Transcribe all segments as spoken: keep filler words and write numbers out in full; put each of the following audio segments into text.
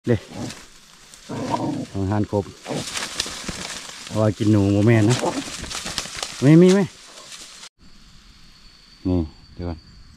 เด้ของทานครบเอาไว้กินหนูโมแมนนะไม่มีไหมนี่เดี๋ยวก่อน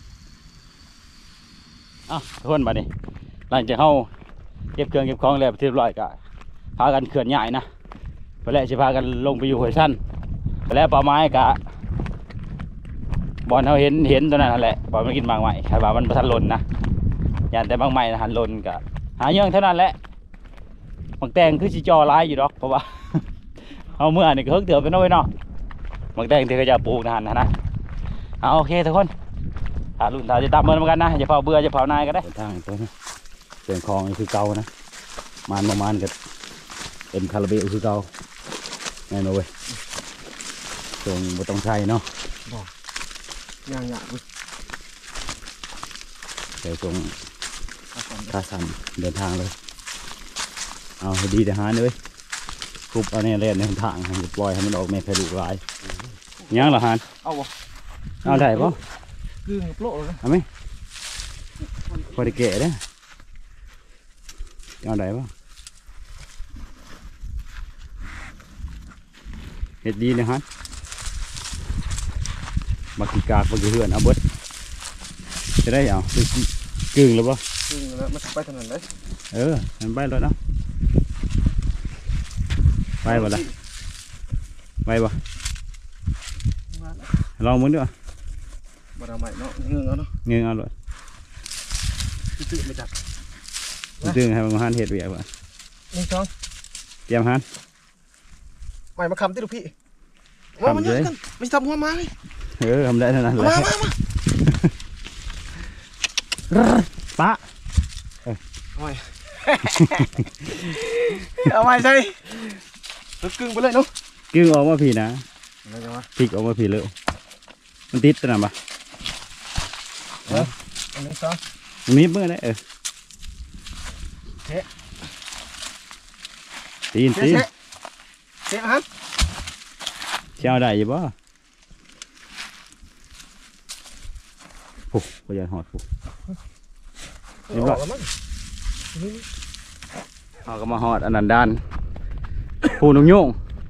อ้าวทุกคนมาดิหลังจากเข้าเก็บเครื่องเก็บของแล้วเรียบร้อยก็พากันเขื่อนใหญ่นะไปแล้วจะพากันลงไปอยู่ห้วยสั้นไปแล้วป่าไม้กะบอลเขาเห็นเห็นตัวนั้นแหละบอลมันกินบางใหม่ใครว่ามันประทันลนนะยันแต่บางใหม่หันลนกะหาเยื่อเท่านั้นแหละบางแตงคือชิจอร้ายอยู่ดอกเพราะว่าเอาเมื่อนี่ก็เฮิร์กเถื่อนไปน้อยเนาะบางแตงที่เขาจะปลูกนานนะนะเอาโอเคทุกคนถ้ารุ่นถ้าจะตามเมื่อเหมือนกันนะจะเผาเบื่อจะเผานายก็ได้ทางตัวนี้เปลี่ยนคลองคือเก่านะมันประมาณกับเต็มคาราเบลคือเก่าแน่นอนเว้ยตรงบนตรงไทยเนาะย่างหยาบเดี๋ยวตรงท่าสันเดินทางเลยเอาให้ดีเดี๋ยวหาเลยคุบเอาเนี่ยเล่นในทางให้ปล่อยให้มันออกแม่แพลูกลายยังเหรอฮานเอาบ่เอาได้ปะคือโปรเลยเอาไหมพอได้แก่ได้เอาได้ปะเห็ดดีนะฮะมากีกากมากีเหือนเอาเบิดจะได้เอากึ่งแล้วปะกึ่งแล้วมันไปถนนเลยเออมันไปเลยเนาะไปบ่ละไปบ่ลองมึงด้วยบ่ได้ใหม่เนาะเงื้อเอาเนาะเงื้อเอาเลยตื้อไม่จับตื้อให้มันหันเห็ดเวียบ่นี่ช่องเตรียมหันใหม่มาคำที่ลูกพี่มามาเนี่ยกันไม่ทำหัวไม้เออทำได้เท่านั้นเลยมามามาปะเอาไว้เอาไว้ใช่ตัวกึ่งไปเลยเนาะกึ่งออกมาผีนะพลิกออกมาผีเลยมันติดตัวนั้นปะเอออันนี้ซอมีเมื่อไรเออเทะตีนตีนเทะฮะเชี่ยวได้ยี่บ่ปุ๊บก็ยังหอดปุ๊บนี่บ่เขาก็มาหอดอันนั้นด้านผู้นุ่งยุ่ง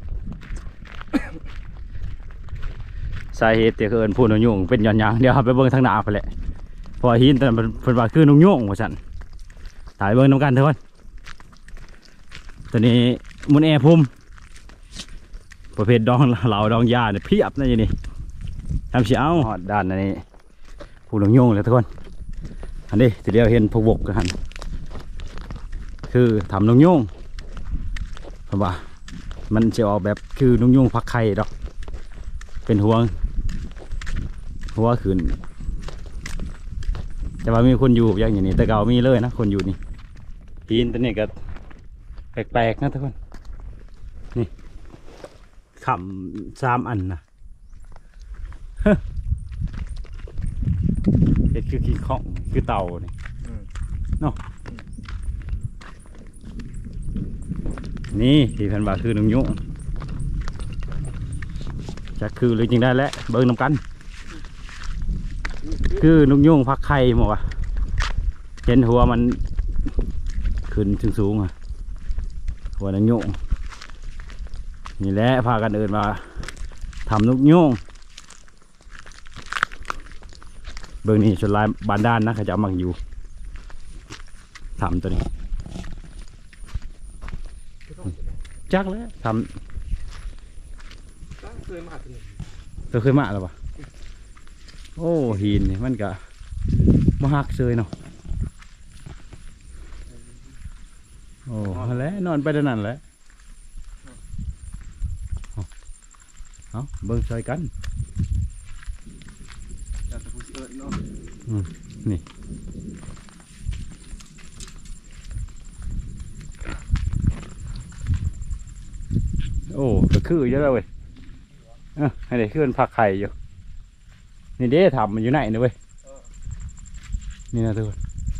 สาเหตุที่เกิดผู้นุ่งยุ่งเป็นย้อนยางเดี๋ยวไปเบิ้งทางหน้าไปแหละพอหินแต่เป็นเป็นว่าคือนุ่งยุ่งว่าฉันถ่ายเบิ้งน้ำกันเถอะตัวนี้มุนแอพุ่มประเภทดองเหล่าดองยาเนี่ยเพียบนะยี่นี่ทำเสียเอาหอดด้านนี้ผู้นุ่งยุ่งเลยทุกคนอันนี้ทีเดียวเห็นพวกบกกันคือทำนุ่งยุ่งเพราะว่ามันจะออกแบบคือนุ่งยุ่งพักไข่ดอกเป็นหัวหัวขืนแต่ว่ามีคนอยู่อย่างนี้แต่เก่ามีเลยนะคนอยู่นี่ปีนตัวนี้ก็แปลกๆนะทุกคนนี่ขำสามอันนะเห็ดคือขี้ข้องคือเต่านี่เนาะนี่ที่พันบาทคือนุ่งยุ่งจะคือหรือจริงได้แล้วเบิ้งน้ำกันคือนุ่งยุ่งพักไข่หมดวะเห็นหัวมันขึ้นสูงสูงอ่ะหัวนุ่งยุ่งนี่แหละพากันเดินมาทำนุ่งยุ่งเบิ้งนี่ชนลายบานด้านนะเขาจะเอามักอยู่ทำตัวนี้จักแล้วทำเคยมาตัวเคยมาแล้วปะโอ้หินนี่มันก็มาหักเซยเนาะโอ้แล้วนอนไปด้านนั้นแหละเอาเบิ่งใส่กันนี่โอ้ก็คือเยอะเลยเว้ยเออให้เด็กขึ้นผักไข่อยู่นี่เด้ทำมันอยู่ไหนเนี่ยเว้ยนี่นะทุกคน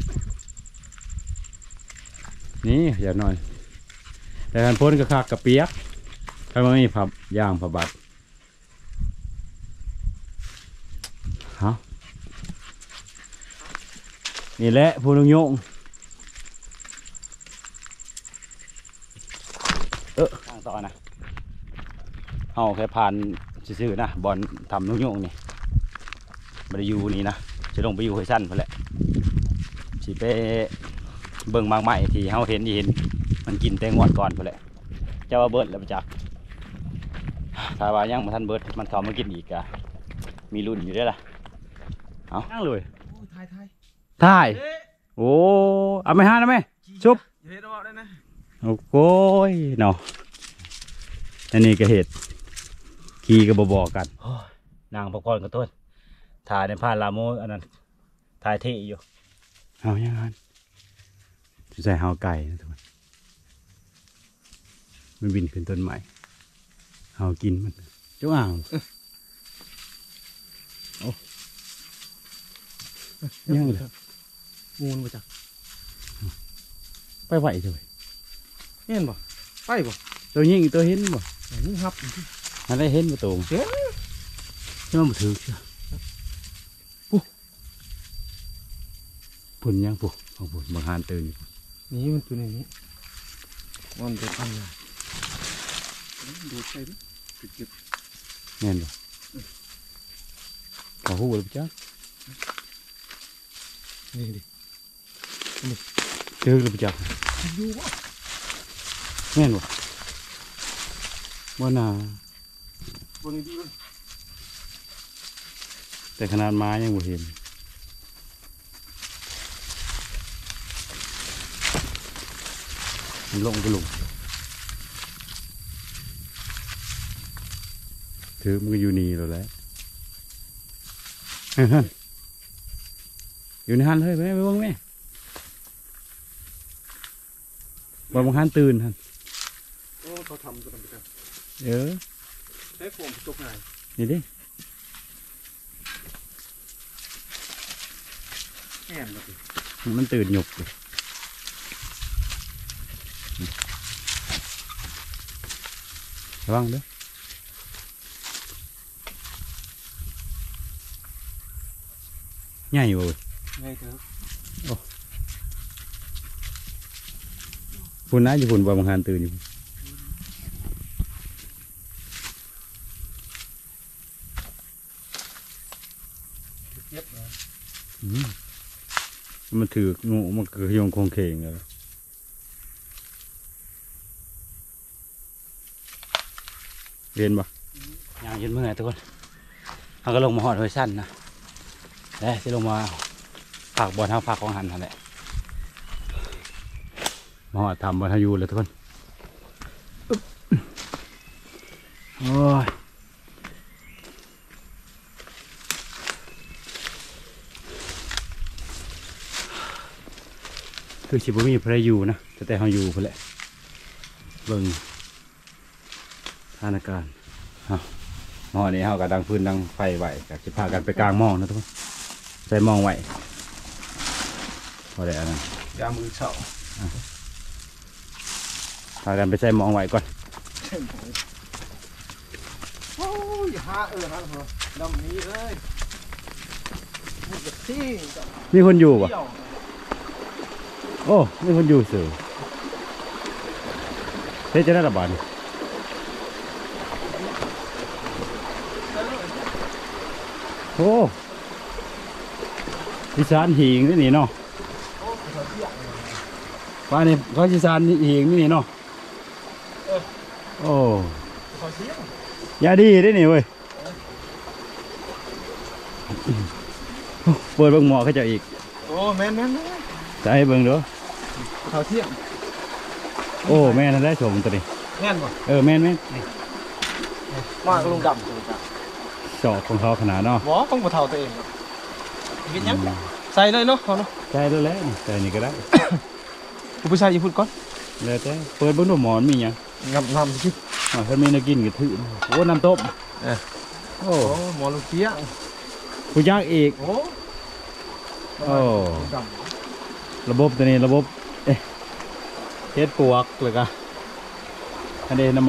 นี่อย่านอนแต่การพ้นก็คักกับเปียกถ้ามันมีผับย่างผับบัดฮะนี่แหละผู้นุ่งยุ่งเออทางต่อนะเอาแค่ผ่านซื่อๆนะบอลทำนุ่งโยงนี่มาได้อยู่นี่นะจะลงไปอยู่ให้สั้นพอแหละสิไปเบิ่งบางใหม่ที่เขาเห็นเห็นมันกินแตงงอดก่อนพอแหละเจ้าว่าเบิดแล้วไปจักถ้าว่ายังมาทันเบิดมันเข้ามากินอีกอะมีรุ่นอยู่ด้วยล่ะเอานั่งเลยถ่ายถ่ายถ่ายโอ้เอาไม่ห้านะไหมชุบเฮ็ดเอาได้นะโอ้โหเนาะอันนี้ก็เห็ดขี่ก็บ่บอกกันนางพักผ่อนกับต้นถ่ายในผ่านลาโมอันนั้นถ่ายเท่อยู่เอาอย่างนั้นจะใส่หาวไก่นะทุกคนมันบินขึ้นต้นใหม่หาวกินมันเจ้าอ่างโอ้ยังเลยมูนบ่จักไปไหวเลยเห็นบ่ไปบ่ตัวยิงตัวเห็นบ่นี่ครับอันได้เห็นประตูที่มันมาถือเชื่อปุ๊ปุ่นยังปุ๊ของปุ่นบางฮานตื่นอยู่นี่มันตัวนี้มันจะทำอะไรดูใช่ไหมเก็บแน่นบ่ขอหูเลยจ้านี่ดิเจอเลยจ้าดูวะแน่นบ่บ่นาบนนี้ดีเลยแต่ขนาดไม้ยังบ่เห็นมันลงไปลงถือมันก็อยู่นี่แล้วแหละฮั่นอยู่ในหันเลยไปไปเบิ่งแม่บ่บางหันตื่นฮั่นโอ้เขาทำตัวนั้นไปกันเออใช้ผมตกไหนนี่ดิแอนเลยมันตื่นหยุกเลยระวังเด้อใหญ่อยู่เว้ยไงเถอะฝุ่นนะอยู่ฝุ่นบ่บางหันตื่นอยู่เก็บเหรออืมมันถืองูมันก็โยงโคงเคงเลยเรียนปะยางยืนเมื่อยทุกคนเขาก็ลงมาหอดหอยสั้นนะเอ้ยจะลงมาผักบอลทางผักของหันนั่นแหละมาหอดทำบอลทายูเลยทุกคนอึ๊บโอ้ยคือชิบุมีพระอยู่นะแต่แต่เขาอยู่เพื่อแหละเบิ่งสถานการณ์หม้อนี้เขากับดังฟืนดังไฟไหวกับสิพากันไปกลางหม้อนะทุกคนใส่หม้อไหวพอได้อันนั้นยามือเฉาพากันไปใส่หม้อไหวก่อนโอ้ยฮาเออฮาเหรอดำนี้เลยมุดที่มีคนอยู่ปะโอ้มีคนอยู่สื่อเฮ้ยจะได้ระบาดนี่โอ้พิซานหิงนี่นี่เนาะป้านี่เขาพิซานหิงนี่นี่เนาะโอ้ขอเสียงยาดีได้นี่เว้ยเปิดเบิ่งหมอเขาจะอีกโอ้แม่นแม่นแม่นจะให้เบิ่งเด้อขอเสียงโอ้แม่นั่นได้ชมตัวนี้แม่นบ่เออแม่นแม่นมากลุงดำลุงดจอกของเขาขนาดเนาะำหมอต้องบ่เท่าตัวเองกินยังใส่เลยเนาะเขาเนาะใช่แล้วแหละนี่ใส่นี่ก็ได้กูไปใส่ยี่พุ่นก่อนแล้วแต่เปิดเบิ่งดูหมอนมีหยังงำงำสิอ๋อถ้ามีน้ำกินก็ถือโอ้น้ำต้มเออโอ้โอ้หมอลูกเสียงผู้ยากอีกโอ้โอ้ลุงดระบบตัวนี้ระบบเอ๊ะเฮ็ดปวกเลยกะอันนี้น้ำใหม่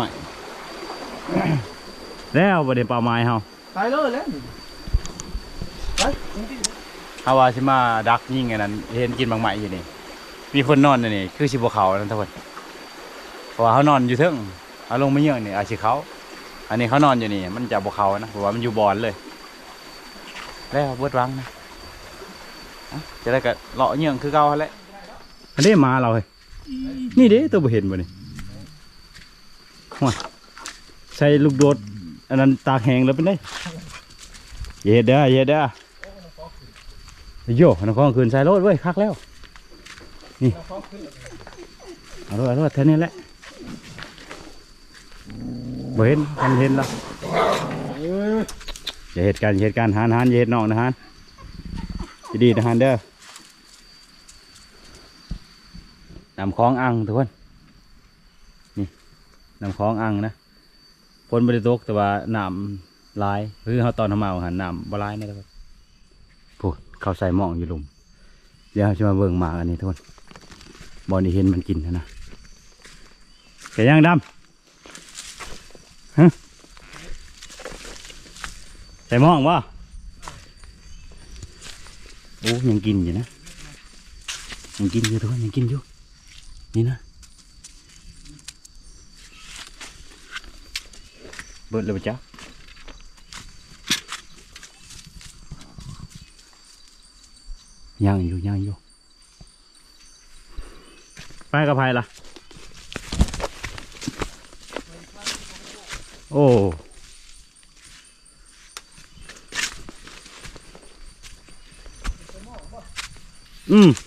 แล้วบ่ได้เป่าไม้เฮาำตายเลยแล้วไปจริงเฮาว่าสิมาดักยิงอันนั้นเห็นกินบางใหม่อยู่นี่มีคนนอนอยู่นี่คือสิบ่เขานั่นทุกคนเพราะว่าเขานอนอยู่เทิงเอาลงมาเยื่องนี่อาชีเขาอันนี้เขานอนอยู่นี่มันจะบวเขานะเพราะว่ามันอยู่บอนเลยแล้วเบิดวังนะจะได้กะเลาะเยื่องคือเก่าแหละอันนี้มาเราเลยนี่เด้ตัวบ่เห็นบ่นี่ใส่ลูกโดดอันนั้นตากแห้งแล้วเป็นไงเย็ดเด้อเย็ดเด้อโย่น้องข้องคืนใส่รถเว้ยคักแล้วนี่เอารถเอารถแค่นี้แหละบ่เห็นมันเห็นแล้วอย่าเหตุการณ์เหตุการณ์หานหานอย่าเหตุนอกนะฮานจะดีนะฮานเด้อนำคล้องอังทุกคนนี่นำคล้องอังนะฝนบริตกแต่ว่าน้ำลายคือเขาตอนทำมาหันน้ำบลายนี่นะครับพูดเขาใส่หม้องอยู่หลุมเดี๋ยวจะมาเบิ่งหมาอันนี้ทุกคนบอลนี่เห็นมันกินนะแกย่างดำฮะใส่หม้องวะโอ้ยังกินอยู่นะยังกินอยู่ทุกคนยังกินอยู่นี่นะเบิดเลยปะจ๊ะย่างอยู่ย่างอยู่ไปกับใครล่ะโอ้อืม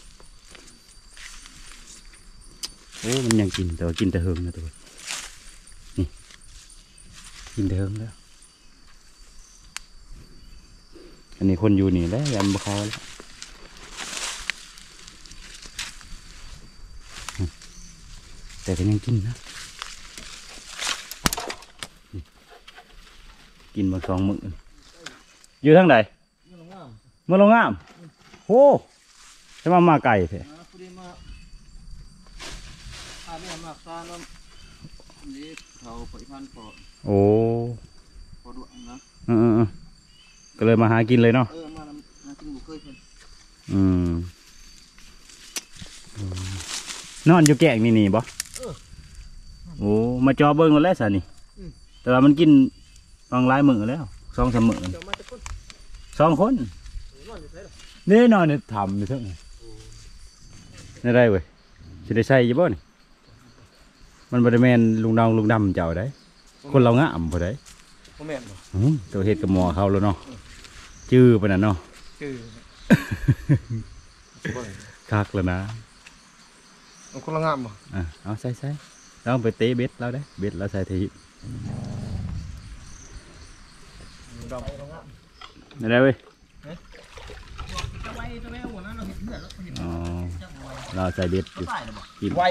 โอ้มันยังกินแต่ว่ากินแต่เฮิงนะตัวนี่กินแต่เฮิงแล้วอันนี้คนอยู่นี่แล้วยันบุเขาแล้วแต่ก็ยังกินนะกินมาสองมื้ออยู่ทางไหนเมื่อลงงามโอ้ใช่มามาไก่เถอะโอ้เออก็เลยมาหากินเลยเนาะอืมนอนอยู่แกงนี่นี่บ่โอ้มาจอเบิ้งแล้วสินี่แต่ว่ามันกินบางหลายมื้อแล้วสองสามมื้อสองคนนี่นอนเนี่ยทำอยู่เท่าไหร่นี่ได้เว้ยจะได้ใส่ยี่บ่นี่มันบริเวณลุงดองลุงดำเจ้าได้คนเราง่ามพอได้ตัวเห็ดกับหมอเขาแล้วเนาะจื้อปะนั่นเนาะคักแล้วนะคนละงามบ่อ่ะเอาใส่ใส่เราไปเตะเบ็ดเราได้เบ็ดเราใส่ทีนี่ได้เว้ยอ๋อเราใส่เบ็ดอยู่กินไว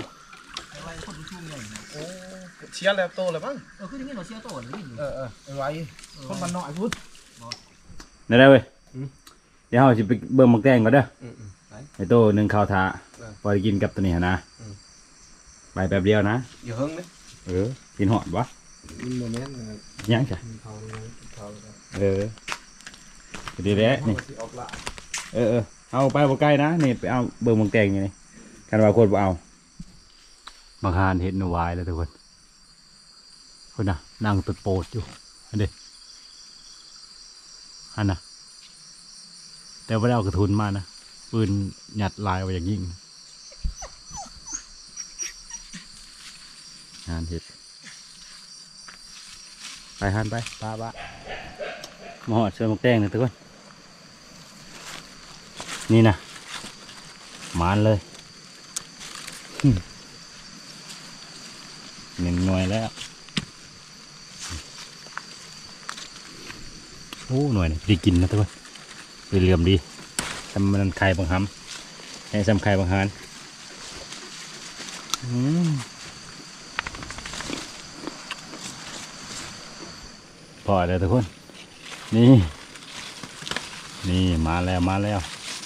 เชียร์แล้วโตเลยมั้งเออคืออย่างนี้เราเชียร์โตเลยเออเออไวคนมันน้อยพุทธนี่ได้เว้ยเดี๋ยวเราจะไปเบิ่งมักแตงก่อนเด้อไอ้โตหนึ่งข้าวทาพอได้กินกับตัวนี้นะไปแบบเดียวนะอย่าเฮิงเลยเออกินหอดวะยังจ้ะเออดีแล้นี่เออเออเอาไปบ่ใกล้นะนี่ไปเอาเบิ่งมักแตงอย่างนี้กันว่าคนบ่เอาบางฮานเห็นหนูวายแล้วทุกคนคนน่ะนั่งตุดโปดอยู่อันเด็อันน่ะแต่ไม่ได้เอากระทุนมานะปืนหยัดลายไว้อย่างยิ่งงานเห็ดไปหันไปป้าป้ามาหอดเชือกมกแดงนะทุกคนนี่นะมานเลยหนึ่งหน่วยแล้วโอ้หน่วยนี่ดีกินนะทุกคนเป็นเหลี่ยมดีทำมันไข่บางคำให้ทำไข่บางฮานพอเลยทุกคนนี่นี่มาแล้วมาแล้ว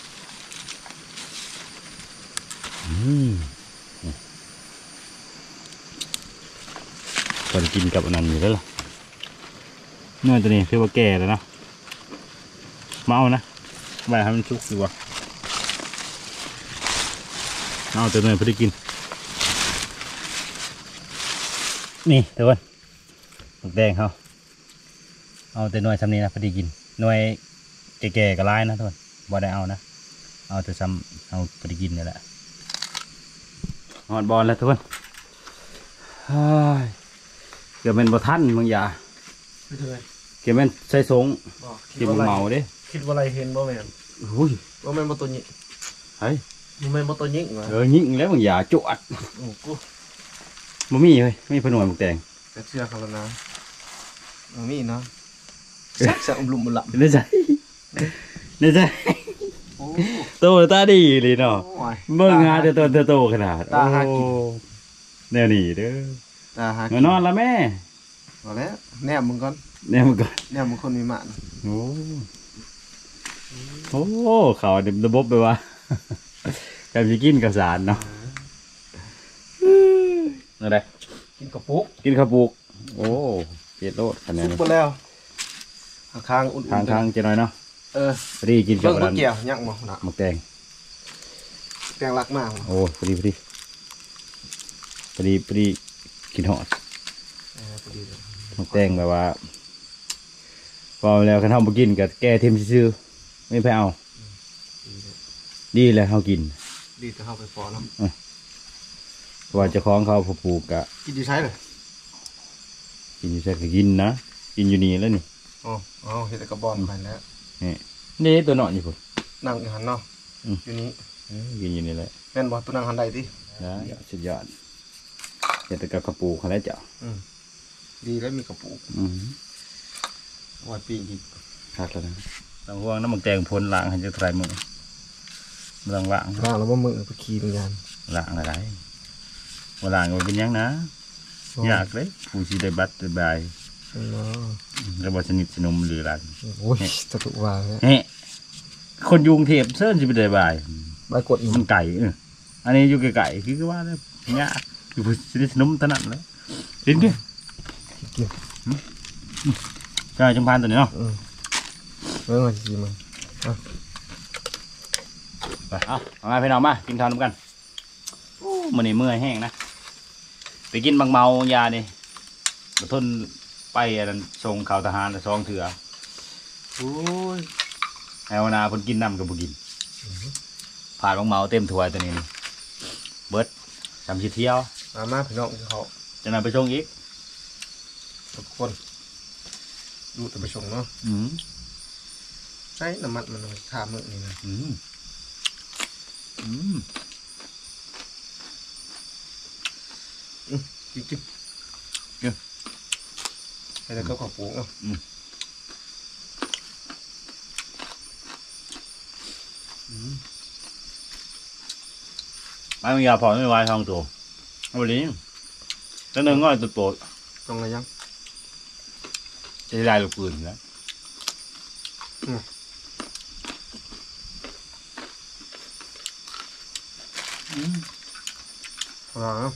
อืมพอจะกินกับอันนั้นอยู่แล้วล่ะเนื้อตัวนี้คือว่าแก่แล้วนะมาเอานะไปให้มันชุกดีกว่าเอาตัวเนื้อพอได้กินนี่ทุกคนหมึกแดงเขาเอาแต่หน่วยซ้ำนี้นะพอดีกินหน่วยแก่ๆก็ร้ายนะทุกคนบ่ได้เอานะเอาแต่ซ้ำเอาพอดีกินนี่แหละหอดบอลแล้วทุกคนเกือบเป็นบ่ทันบางอย่างไม่เคยเกือบเป็นใส่สงบอกกินเมาเด้คิดว่าอะไรเห็นบ่แม่นอุ้ยบ่แม่นบ่ตัวนี้เฮ้ยบ่แม่นบ่ตัวนี้เหรอเออยิงแล้วบางอย่างจวดโอ้กูบ่มีเฮ้ยไม่มีผนวดหมึกแดงกระเชื่อเขาแล้วนะบ่มีเนาะสักสักอุ่มลุ่มอุ่มหลับในใจในใจโอ้โตตาดีเลยเนาะโอ้ยเบิ่งงานแต่ตัวโตขนาดตาหากินโอ้แนวนี้เด้อตาหามานอนละแม่พอแล้วแนบมึงก่อนแนวมันก่อนแนบมึงคนมีหมานโอ้โอ้เขาเด็บระบบไปว่าการจะกินกับสารเนาะอะไรกินกระปุกกินข้าวปุกโอ้เจ็ดโลดคะแนนสุกไปแล้วข้างๆอุ่นๆทางทางๆเจะหน่อยเนาะเออพอดีกินกัเบิ่บงอะไรบ่เกี่ยวยักบ่นะหมึกแดงแตงรักมากโอ้พอดีพอดีพอดีพอดีกินหอดเออพอดีเลยหมึกแดงแบบว่าพอแล้วคันเฮาบ่กินกับแก้เทมซื่อๆไม่ไปเอาดีเลยดีแล้วเฮากินดีจะเข้าไปฟอน้เพราะว่าเจ้าของเขาผู้ปลูกกะำกินดีใช้เลยกินอยู่ใช่ก็กินนะกินอยู่นี่แล้วนี่อ๋ออ๋อเห็ดแต่กระบอนไปแล้วนี่นี่ตัวเนาะนี่พุ่นนั่งอยู่หันเนาะอืมอยู่นี้เอ้ยกินอยู่นี่แหละแม่นบ่ตัวนั่งหันใดตินะสุดยอดเฮ็ดแต่กับกระปูเขาแล้วจ้ะอืมดีแล้วมีกระปุกอืมเอาไว้ปีกินคักแล้วนะต้องห่วงน้ำมันแกงพ่นล้างให้จะไตรมือเรื่องล้างล่างแล้วว่ามือไปขี่เป็นยานล้างอะไรว่าล้างก็เป็นหยังนะยากเลยผู้สิได้บัตรได้ใบเนาะแล้วบ่สนิทสนมหรือล้างโอ้ยตะตุว่าเนี่ยเฮ้คนอยุงเทพเซิร์นสิไปได้ใบใบกดอีกมันไก่เอออันนี้อยู่ไก่ๆคือว่าแล้วยากอยู่ผู้สนิทสนมเท่านั้นแหล้วลิ้นดิกินใช่จังพานตัวนี้เนาะอืมเรื่องอะไรกินมึงไปเอาเอามาพี่น้องมากินข้าวน้ำกันโอ้มันนี่เมื่อยแห้งนะไปกินบางเมายานี่มาทนไปอันนั้นส่งข่าวทหารซองเถื่อโอ้ยไอ้วนาเพนกินน้ำกับบุกินผ่านบางเมาเต็มถ้วยตัวนี้นี่เบิดจำชิเที่ยวมามาพี่น้องที่เขาจะนำไปส่งอีกทุกคนดูแต่ไปชงเนาะอืมใช้น้ำมันมันเอาทามือนี่นะอืมอืมกินกินให้แล้วก็ขอปลูกเนาะไอ้มึงอย่าพอไม่ไหวทองตัวเอาไปลิ้งแล้วหนึ่งง่อยตัวโปรดตรงไหนยังจะได้ลูกปืนแล้วพอแล้ว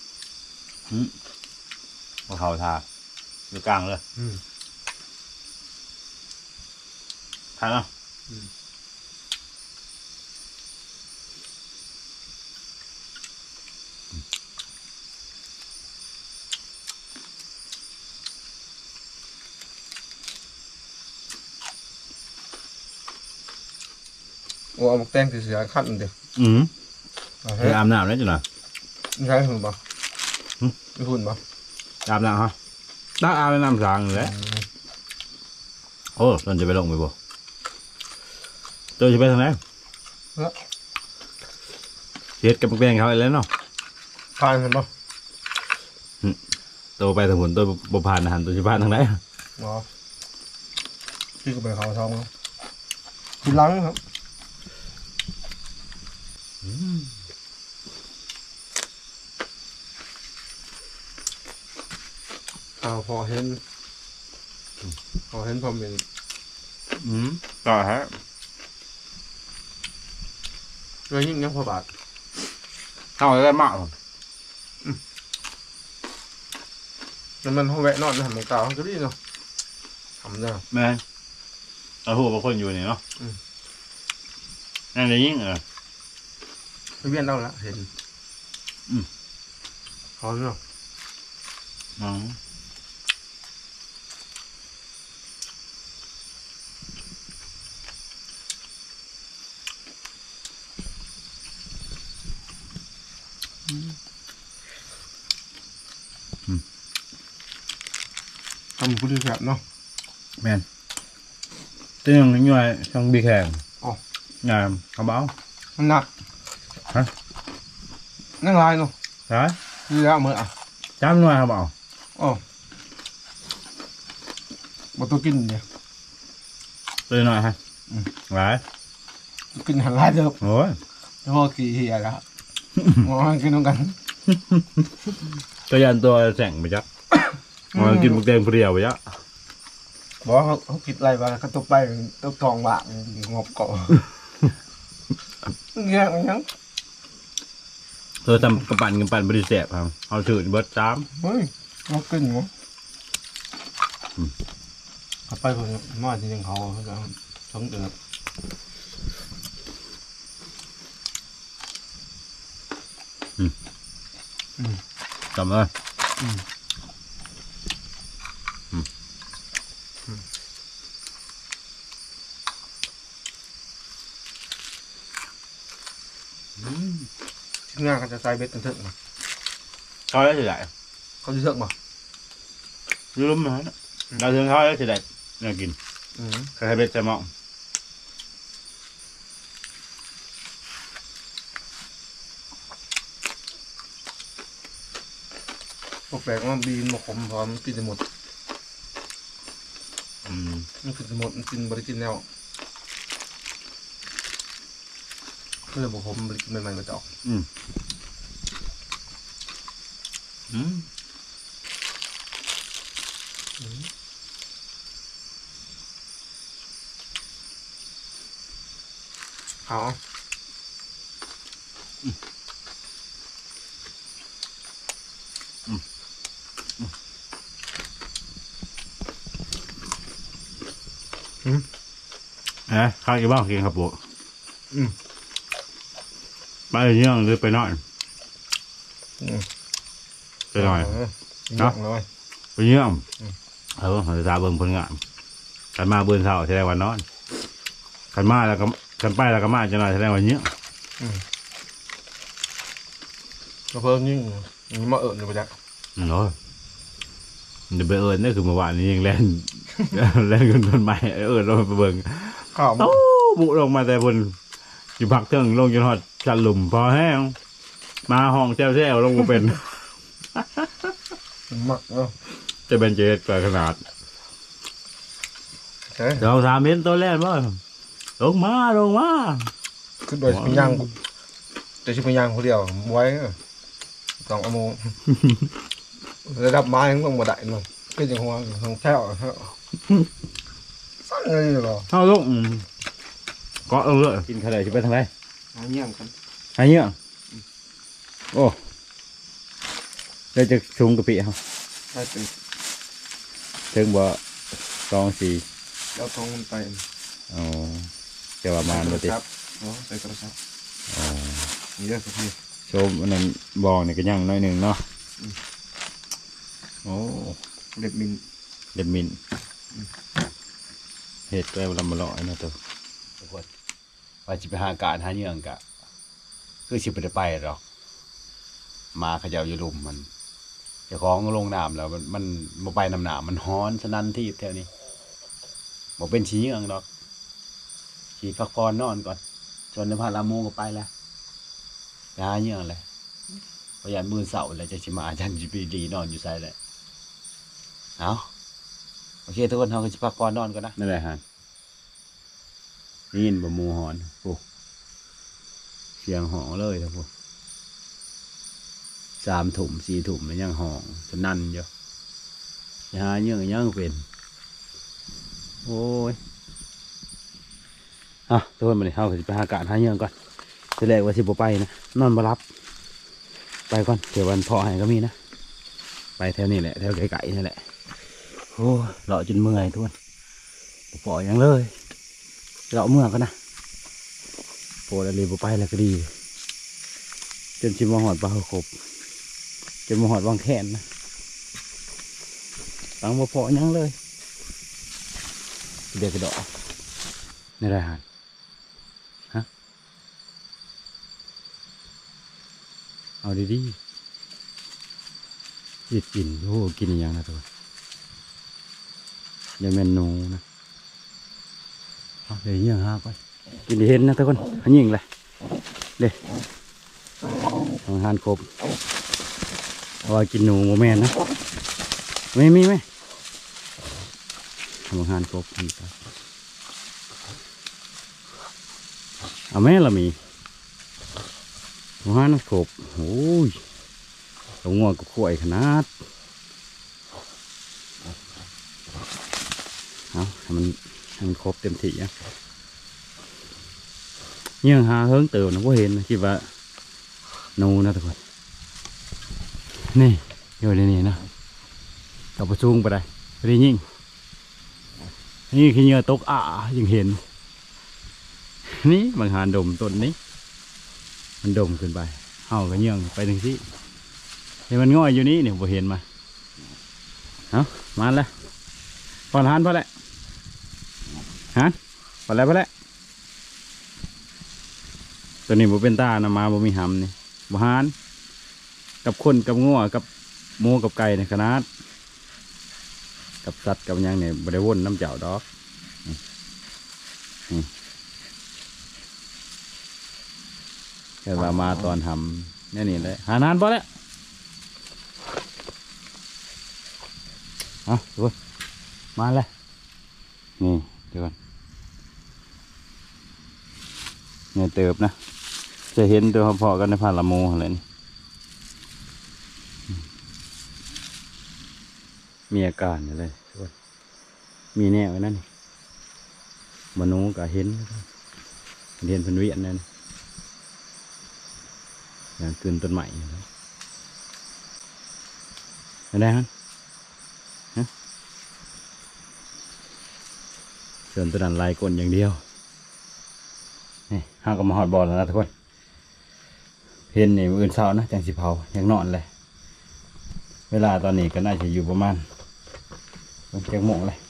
พอเขาทาอยู่กลางเลยอืมทานเนาะโอ้เอาหมกแตงเสือขั้นเดียวอืมเอาไปเฮ้ยอาบน้ำแล้วจ้ะนะนี่ใช่หุ่นปะไม่หุ่นปะอาบน้ำฮะตั้งอาบน้ำสางเลยโอ้ตอนจะไปลงไปบ่ตัวจะไปทางไหนเฮ็ดกับแป้งเขาอีกแล้วเนาะพานเห็นปะตัวไปทางหุ่นตัวบ่ผ่านอาหารตัวจะผ่านทางไหนอ๋อพี่ก็ไปเขาท้องแล้วกินหลังครับเอาพอเห็นพอเห็นพอเป็นอืมต่อฮะเลยยิ่งยังพอบาทเข้าได้มากแล้วมันห้องแวะนอนนะหมองเก่าก็ดีเนาะทำได้แม่เราหัวบางคนอยู่นี่เนาะนั่นเลยยิ่งเออไม่เวียนเราละเห็นอืมพอเนาะอ๋อทำผู้ดีแบบเนาะแมนตัวยังย่อยต้องบีแข่งอ๋องานกระเป๋ามันหนักฮะนั่งลายเนาะใช่ดีแล้วมืออ่ะจ้ำหน่วยกระเป๋าอ๋อมาตัวกินเนี่ยตัวหน่อยฮะอืมหลายกินหันลายเดิมโอ้ยแล้วพอกี่เฮียแล้วมองกินด้วยกันตัวยันตัวแสงไปจ้ะมันกินหมึกแดงเปรี้ยวไปจ้ะบอกเขาเขาคิดอะไรบ้างเขาตัวไปตัวทองบางงบเกาะเงี้ยยังตัวทำกระปั่นกระปั่นบริเสบครับเอาถือเบิร์ดสามเฮ้ยงบกินงบเขาไปคนน้อยจริงๆเขาเขาจะทั้งเดือดจำเลยทีมงานเขาจะใส่เบ็ดถึงๆมาเขาได้สิได้เขาจะเลือกมารู้ไหมเราถึงเขาได้สิได้น่ากินอืมใครให้เบ็ดจะมองพวกแปลกว่าบีนมาขมพร้อมกินจะหมดอืมมันกินจะหมดมันกินบริกินแล้วเพื่อบอกผมบริกินใหม่ๆมาจอกอืมอืมเอาเอ๊ะข้าวกี่บ้างกินครับปุ๊อืมไปเยี่ยงหรือไปนอนอืมไปหน่อยเนาะเลยไปเยี่ยมอืมเออเราจะตาเบิ่งผลงานกันมาเบิ่งเช้าแสดงวันนอนกันมาแล้วก็กันไปแล้วก็มาจะหน่อยแสดงวันเยี่ยมกระเพิ่มยิ่งนี่มาเอิญอยู่ไปจ้ะโอ้ยเดี๋ยวไปเอิญนี่คือเมื่อวานนี้ยังเล่น เล่นกันต้นไม้เอิญลงไปเบิ่งข้าวโอ้บุลงมาแต่บนอยู่พักเทิงลงจนหอดจันหลุมพอแห้งมาห้องแจ้วแจ้วลงมาเป็นหมักเนาะจะเป็นเจ็ดกว่าขนาดใช่เราถามเห็นตัวแรกว่าลงมาลงมาคือโดยเป็นย่างแต่ชิเป็นย่างคนเดียวไว้สองอโมระดับไม้ยังต้องมาได้เนาะก็ยังหัวทางแถวสั้นเลยหรอเอาลูกก็เออกินขนาดจะไปทางไหนหาเงี้ยกันหายเงี้ยโอ้ได้จะสูงกระปิครับได้เป็นถึงบ่สองสี่แล้วท้องมันไปอ๋อจะประมาณบ่ติครับโอ้ใส่กระชับอ๋อนี่เด้อครับพี่โชมอันนั้นบองนี่ก็ยังน้อยหนึ่งเนาะโอ้เล็บมินเดมินเห็ดแล้วลำบลอยนะตัวทุกคนว่าจะไปหาการหาเยื่องกะคือสิไปได้ไปหรอกมาเขย่าอยู่ลุมมันเจ้าของลงน้ำแล้วมันมันมาไปน้ำหนามันฮ้อนฉะนั้นที่แถวนี้บอกเป็นชี้เยื่องดอกฉีดพักผ่อนนอนก่อนจนในพาราโมก็ไปแล้วไปหาเยื่องเลยพยานมือเสาเลยจะชิมาจันจีปีดีนอนอยู่ใส่เลยเอาโอเคทุกคนเราก็จะพักผ่อนนอนก่อนนะนั่นแหละฮะนี่ยินบะมูหอนโอ้เสียงหองเลยนะพวกสามถุ่มสี่ถุ่มมันยังหองจะนั่นเยอะจะหาเยื่อยังเป็นโอ้ยอ่ะทุกคนมาเลยเราก็จะไปหาการหาเยื่อก่อนจะแรกว่าสิบไปนะนอนมารับไปก่อนเดี๋ยววันพอให้ก็มีนะไปแถวนี้แหละแถวไก่ๆนี่แหละโอ้เลาะจนเมื่อยทุกคนปล่อยยังเลยเลาะเมื่อกันนะโปรดอะไรบ่ไปแล้วก็ดีจนชิมมาหอดปลาครบจนมาหอดวางแขนนะตังบ่พอหยังเลยเด็กกระโดดนี่ได้หันฮะเอาดีๆยิดกินโอ้กินอย่างนะตัวอย่าเมนนูนะเอาเดี๋ยวยิงหาไปกินดีเห็นนะทุกคนเขายิงเลยเด้ทางหานครบเอาไว้กินหนูโมแมนนะไม่มีไหมทำอาหารครบเอาแม่ละมีอาหารครบโอ้ยตัวงัวก็ข่วยขนาดเอาให้มันให้มันครบเต็มที่นะยังหาเฮิงเติมนะว่าเห็นคิดว่าหนูนะทุกคนนี่อยู่ในนี้นะกับประชุมไปได้ไปได้ยิ่งนี่คือเหยื่อตกอ่ะยังเห็นนี่บางหานดมต้นนี้มันดมขึ้นไปเห่ากับเหยื่อไปถึงที่เห็นมันง่อยอยู่นี่เนี่ยผมเห็นมาเอามาแล้วปอนหันพอแล้วหันพอแล้วพอแล้วตัวนี้ผมเป็นตานะมาผมมีหำนี่บหานกับคนกับงัวกับหมูกับไก่ในขนาดกับสัตว์กับยังเนี่ยบริวนน้ำเจ้าดอกแค่ว่ามาตอนทำนี่นี่เลยหานานพอแล้วเอาดูมาเลยนี่เดี๋ยวก่อนเนี่ยเติบนะจะเห็นตัวพอๆกันในผ่านละโมอะไรนี่มีอาการอะไรมีแน่ไว้นั่นมโนก็เห็นเรียนเป็นเวียนนั่นอย่างเกินต้นใหม่อะไรฮะเกินต้นนั้นลายกลอย่างเดียวนี่ห้างก็มาหอดบอลแล้วนะทุกคนเห็นนี่อื่นเช้านะจังสิเผายังนอนเลยเวลาตอนนี้ก็น่าจะอยู่ประมาณเจ็ดโมงเลย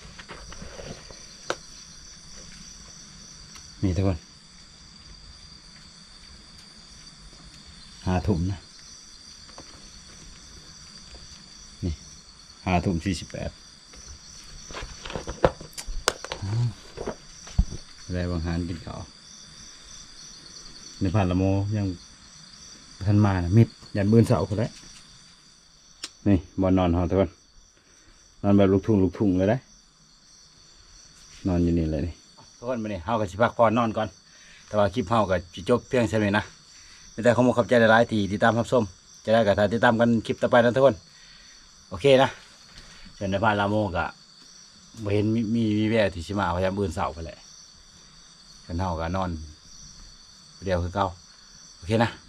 นี่ทุกคนหาถุ่มนะนี่หาถุ่มสี่สิบแปดอะไรบางหารกินข้าวในผ่านละโมยังทันมานะมิดยันบืนเสาเขาได้นี่บอลนอนหอทุกคนนอนแบบลูกทุ่งลูกทุ่งเลยได้นอนอยู่นี่เลยนี่ทุกคนมาเนี่ยเฮากับสิพักผ่อนนอนก่อนแต่ว่าคลิปเฮากับจิจบเพียงเท่านี้นะไม่ได้ข้อมูลขับใจหลายๆที่ติดตามรับชมจะได้กับทางติดตามกันคลิปต่อไปนะทุกคนโอเคนะเชิญในบ้านลาโมกะไม่เห็นมีมีมีแววที่สิมาพยายามบืนเสาไปแหละกันเฮากับนอนเดียวคือเก่าโอเคนะ